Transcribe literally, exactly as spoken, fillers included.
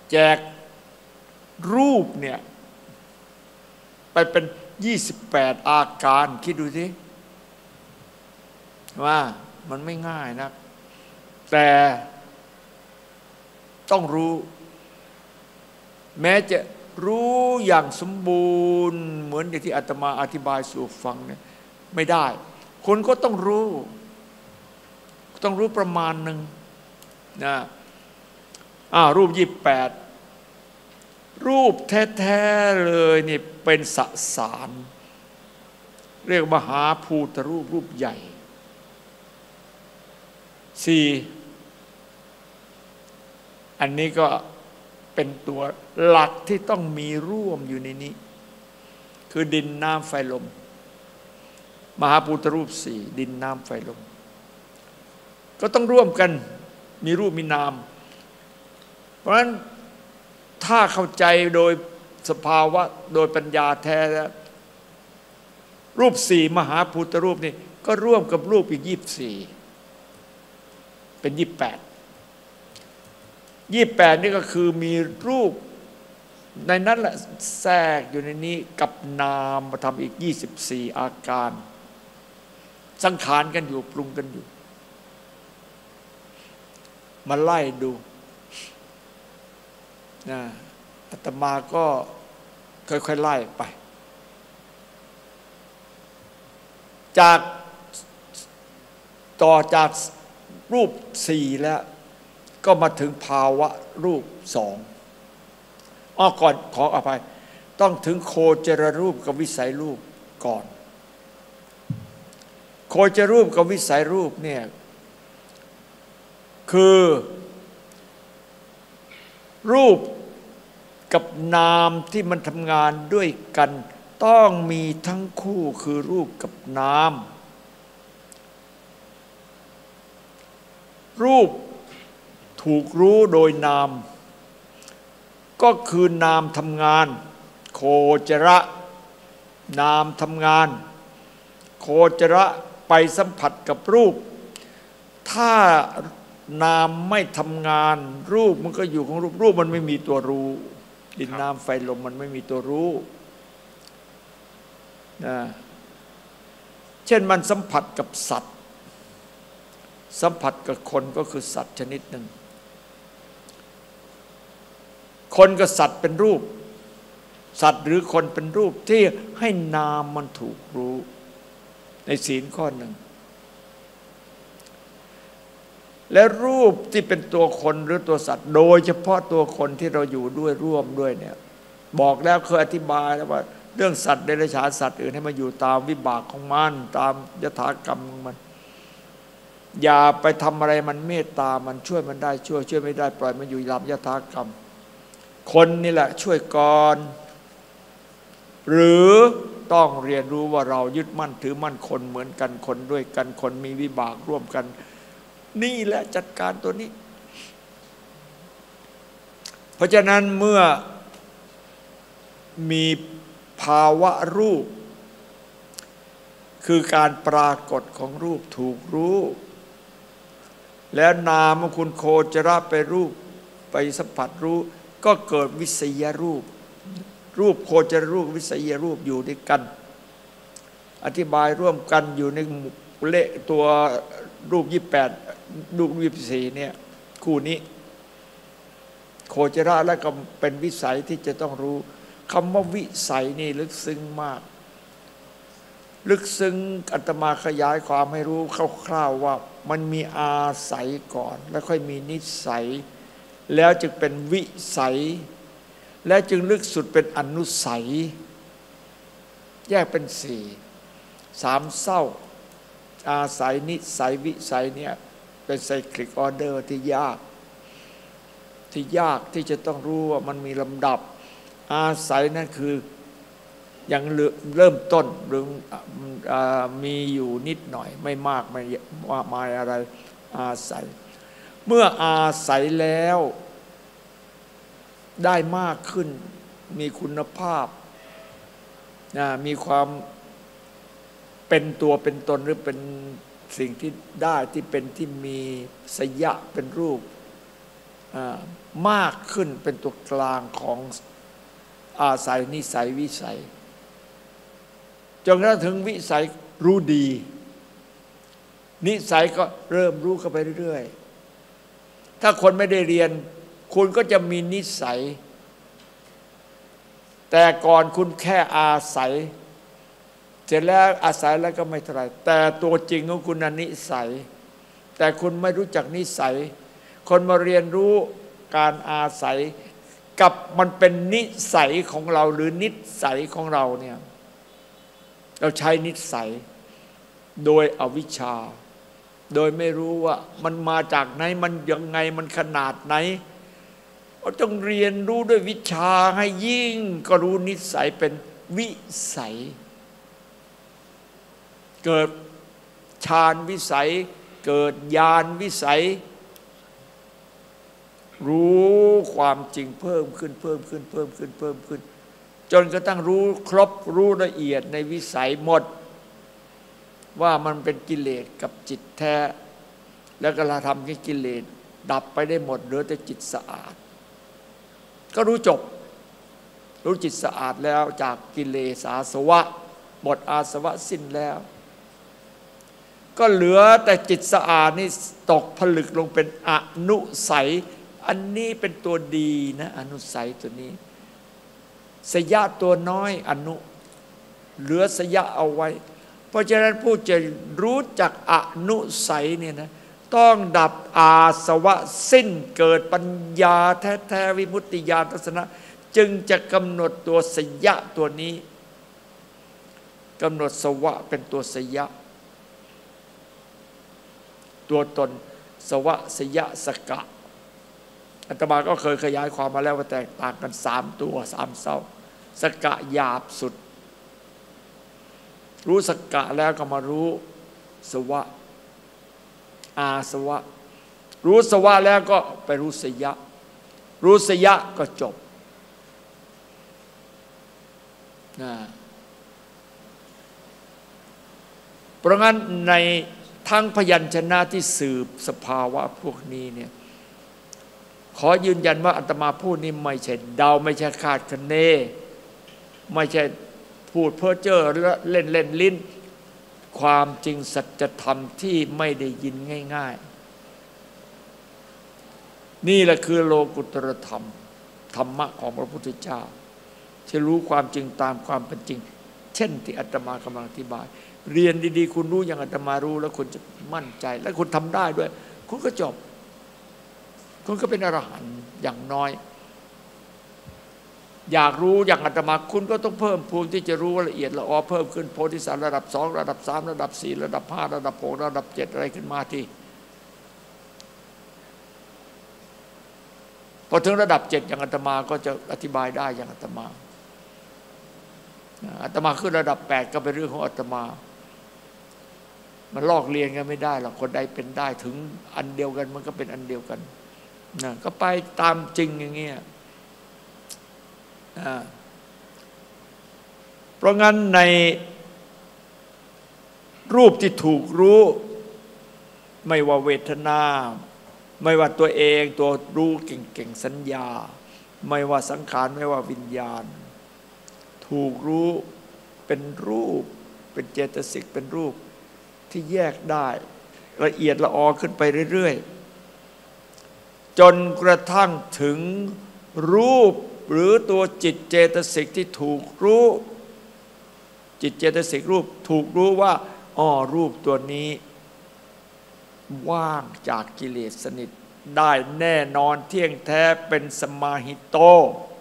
แจกรูปเนี่ยไปเป็นยี่สิบแปดอาการคิดดูสิว่ามันไม่ง่ายนะแต่ต้องรู้แม้จะรู้อย่างสมบูรณ์เหมือนอย่างที่อาตมาอธิบายสู่ฟังเนี่ยไม่ได้คนก็ต้องรู้ต้องรู้ประมาณหนึ่งนะอ่ารูปยี่สิบแปดรูปแท้ๆเลยนี่เป็นสสารเรียกมหาภูตรูปรูปใหญ่สี่อันนี้ก็เป็นตัวหลักที่ต้องมีร่วมอยู่ในนี้คือดินน้ำไฟลมมหาภูตรูปสี่ดินน้ำไฟลมก็ต้องร่วมกันมีรูปมีนามเพราะฉะนั้นถ้าเข้าใจโดยสภาวะโดยปัญญาแท้รูปสี่มหาภูตรูปนี่ก็ร่วมกับรูปอีกยี่สิบสี่เป็นยี่สิบแปดยี่สิบแปดนี่ก็คือมีรูปในนั้นแหละแทรกอยู่ในนี้กับนามมาทำอีกยี่สิบสี่อาการสังขารกันอยู่ปรุงกันอยู่มาไล่ดูนะอาตมาก็ค่อยๆไล่ไปจากต่อจากรูปสี่แล้วก็มาถึงภาวะรูปสองอ้อก่อนขออภัยต้องถึงโคจรรูปกับวิสัยรูปก่อนโคจรรูปกับวิสัยรูปเนี่ยคือรูปกับนามที่มันทำงานด้วยกันต้องมีทั้งคู่คือรูปกับนามรูปถูกรู้โดยนามก็คือนามทำงานโคจระนามทำงานโคจระไปสัมผัสกับรูปถ้านามไม่ทำงานรูปมันก็อยู่ของรูปรูปมันไม่มีตัวรู้ดินน้ำไฟลมมันไม่มีตัวรู้นะเช่นมันสัมผัสกับสัตว์สัมผัสกับคนก็คือสัตว์ชนิดหนึ่งคนกับสัตว์เป็นรูปสัตว์หรือคนเป็นรูปที่ให้นามมันถูกรู้ในศีลข้อหนึ่งและรูปที่เป็นตัวคนหรือตัวสัตว์โดยเฉพาะตัวคนที่เราอยู่ด้วยร่วมด้วยเนี่ยบอกแล้วเคยอธิบายแล้วว่าเรื่องสัตว์เดรัจฉานสัตว์อื่นให้มาอยู่ตามวิบากของมันตามยถากรรมของมันอย่าไปทำอะไรมันเมตตามันช่วยมันได้ช่วยช่วยไม่ได้ปล่อยมันอยู่ตามยถากรรมคนนี่แหละช่วยก่อนหรือต้องเรียนรู้ว่าเรายึดมั่นถือมั่นคนเหมือนกันคนด้วยกันคนมีวิบากร่วมกันนี่แหละจัดการตัวนี้เพราะฉะนั้นเมื่อมีภาวะรูปคือการปรากฏของรูปถูกรู้แล้วนามคุณโคจรไปรูปไปสัมผัสรู้ก็เกิดวิสัยรูปรูปโคจรรูปวิสัยรูปอยู่ด้วยกันอธิบายร่วมกันอยู่ในเลขตัวรูปยี่สิบแปดรูปยี่สิบสี่เนี่ยคู่นี้โคจรแล้วก็เป็นวิสัยที่จะต้องรู้คำว่าวิสัยนี่ลึกซึ้งมากลึกซึ้งอาตมาขยายความให้รู้คร่าวๆว่ามันมีอาศัยก่อนแล้วค่อยมีนิสัยแล้วจึงเป็นวิสัยและจึงลึกสุดเป็นอนุสัยแยกเป็นสี่สามเศร้าอาศัยนิสัยวิสัยเนี่ยเป็นไซคลิกออเดอร์ที่ยากที่ยากที่จะต้องรู้ว่ามันมีลำดับอาศัยนั่นคือยังเริ่มต้นหรือมีอยู่นิดหน่อยไม่มากไม่มากมายอะไรอาศัยเมื่ออาศัยแล้วได้มากขึ้นมีคุณภาพนะมีความเป็นตัวเป็นตนหรือเป็นสิ่งที่ได้ที่เป็นที่มีสยะเป็นรูปมากขึ้นเป็นตัวกลางของอาศัยนิสัยวิสัยจนกระทั่งถึงวิสัยรู้ดีนิสัยก็เริ่มรู้เข้าไปเรื่อยๆถ้าคนไม่ได้เรียนคุณก็จะมีนิสัยแต่ก่อนคุณแค่อาศัยเสร็จแล้วอาศัยแล้วก็ไม่เท่าไรแต่ตัวจริงของคุณน่ะนิสัยแต่คุณไม่รู้จักนิสัยคนมาเรียนรู้การอาศัยกับมันเป็นนิสัยของเราหรือนิสัยของเราเนี่ยเราใช้นิสัยโดยอวิชชาโดยไม่รู้ว่ามันมาจากไหนมันยังไงมันขนาดไหนเราต้องเรียนรู้ด้วยวิชาให้ยิ่งก็รู้นิสัยเป็นวิสัยเกิดฌานวิสัยเกิดญาณวิสัยรู้ความจริงเพิ่มขึ้นเพิ่มขึ้นเพิ่มขึ้นเพิ่มขึ้นจนกระทั่งรู้ครบรู้ละเอียดในวิสัยหมดว่ามันเป็นกิเลสกับจิตแท้แล้วก็เราทำให้กิเลสดับไปได้หมดเหลือแต่จิตสะอาดก็รู้จบรู้จิตสะอาดแล้วจากกิเลสอาสวะหมดอาสวะสิ้นแล้วก็เหลือแต่จิตสะอาดนี่ตกผลึกลงเป็นอนุสัยอันนี้เป็นตัวดีนะอนุสัยตัวนี้สยะตัวน้อยอนุเหลือสยะเอาไว้เพราะฉะนั้นผู้จะรู้จักอนุสัยเนี่ยนะต้องดับอาสวะสิ้นเกิดปัญญาแท้ๆวิมุตติญาณทัศนะจึงจะกำหนดตัวสยะตัวนี้กำหนดสวะเป็นตัวสยะตัวตนสวะสยะสกะอาตมาก็เคยขยายความมาแล้วว่าแตกต่างกันสามตัวสามเศร้าสกะหยาบสุดรู้สกะแล้วก็มารู้สวะอาสวะรู้สวะแล้วก็ไปรู้สยะรู้สยะก็จบนะเพราะงั้นในทั้งพยัญชนะที่สืบสภาวะพวกนี้เนี่ยขอยืนยันว่าอาตมาพูดนี้ไม่ใช่เดาไม่ใช่คาดคะเนไม่ใช่พูดเพ้อเจ้อเล่นเล่นลิ้นความจริงสัจธรรมที่ไม่ได้ยินง่ายๆนี่แหละคือโลกุตตรธรรมธรรมะของพระพุทธเจ้าที่รู้ความจริงตามความเป็นจริงเช่นที่อาตมากำลังอธิบายเรียนดีๆคุณรู้อย่างอาตมารู้แล้วคุณจะมั่นใจและคุณทำได้ด้วยคุณก็จบคุณก็เป็นอรหันต์อย่างน้อยอยากรู้อย่างอาตมาคุณก็ต้องเพิ่มพูนที่จะรู้ละเอียดละออเพิ่มขึ้นโพธิสัตว์ระดับสองระดับสามระดับสี่ระดับห้าระดับหกระดับเจ็ดอะไรขึ้นมาที่พอถึงระดับเจ็ดอย่างอาตมาก็จะอธิบายได้อย่างอาตมาอาตมาขึ้นระดับแปดก็เป็นเรื่องของอาตมามันลอกเลียนกันไม่ได้หรอกคนใดเป็นได้ถึงอันเดียวกันมันก็เป็นอันเดียวกันนะก็ไปตามจริงอย่างเงี้ยเพราะงั้นในรูปที่ถูกรู้ไม่ว่าเวทนาไม่ว่าตัวเองตัวรู้เก่งๆสัญญาไม่ว่าสังขารไม่ว่าวิญญาณถูกรู้เป็นรูปเป็นเจตสิกเป็นรูปที่แยกได้ละเอียดละออขึ้นไปเรื่อยๆจนกระทั่งถึงรูปหรือตัวจิตเจตสิกที่ถูกรู้จิตเจตสิกรูปถูกรู้ว่าอ้อรูปตัวนี้ว่างจากกิเลสสนิทได้แน่นอนเที่ยงแท้เป็นสมาหิโต